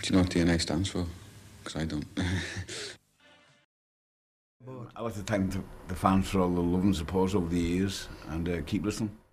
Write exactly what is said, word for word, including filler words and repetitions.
Do you know what D N A stands for? Because I don't. I'd like to thank the, the fans for all the love and support over the years, and uh, keep listening.